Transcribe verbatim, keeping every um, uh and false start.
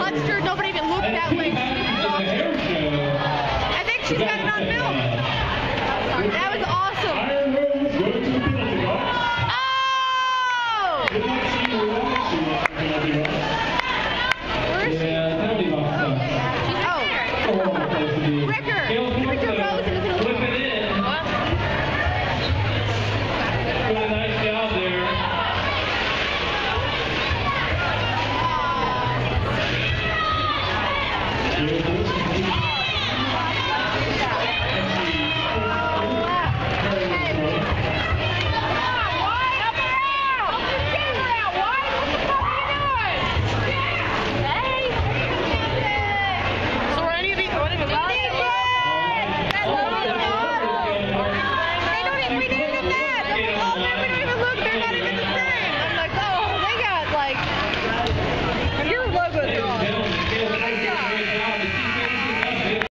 touched her. Nobody even looked that way. I think she's got it on film. That was